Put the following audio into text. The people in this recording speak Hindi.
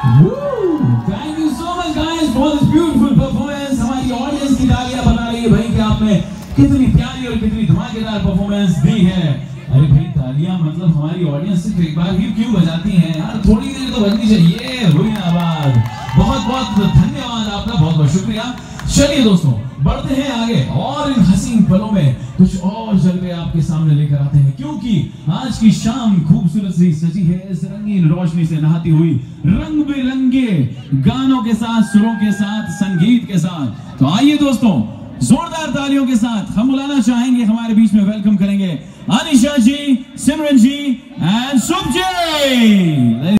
Thank you so much guys for this beautiful performance. हमारी ऑडियंस की तालियां बता रही है भाई कि आपने कितनी प्यारी और कितनी धमाकेदार परफॉर्मेंस दी है। अरे भाई तालियां मतलब हमारी ऑडियंस सिर्फ एक बार ही क्यों बजाती हैं यार, थोड़ी देर तो बजनी चाहिए। हुई ना बात। बहुत बहुत धन्यवाद आपका, बहुत बहुत शुक्रिया। चलिए दोस्तों बढ़ते हैं आगे और इन हसीन पलों में कुछ और जलवे आपके सामने लेकर आते हैं, क्योंकि आज की शाम खूबसूरत सी सजी है इस रंगीन रोशनी से नहाती हुई, रंग बिरंगे गानों के साथ, सुरों के साथ, संगीत के साथ। तो आइए दोस्तों जोरदार तालियों के साथ हम बुलाना चाहेंगे, हमारे बीच में वेलकम करेंगे अनिशा जी, सिमरन जी एंड शुभ जी।